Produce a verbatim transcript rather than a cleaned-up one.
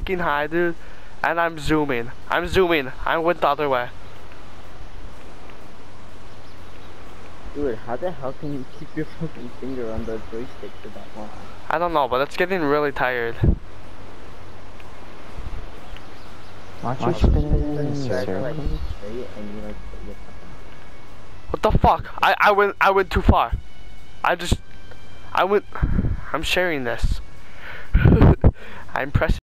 fucking high, dude. And I'm zooming. I'm zooming. I went the other way. Dude, how the hell can you keep your fucking finger on the joystick for that long? I don't know, but it's getting really tired. Watch you spin it in Like, circles. straight and you like put your fucking... What the fuck? I I went I went too far. I just I went. I'm sharing this. I'm pressing.